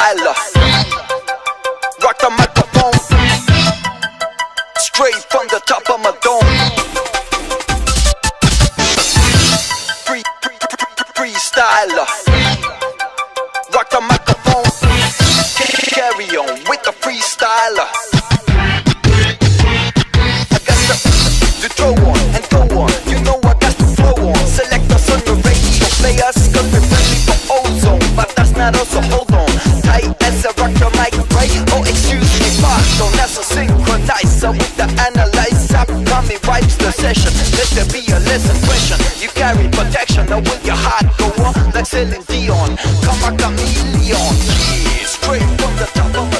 freestyler. Rock the microphone straight from the top of my dome. Freestyler. Rock the microphone. Carry on with the freestyler. I got to throw on and go on. You know I got to flow on. Select us on the radio players, cause we're ready for ozone. But that's not us, so hold on. Tight as a rock the mic, right? Oh, excuse me, pardon. That's a synchronizer with the analyzer. Tommy wipes the session. Let there be a lesson question. You carry protection, now will your heart go on? Like Celine Dion, come a chameleon. Yeah, straight from the top of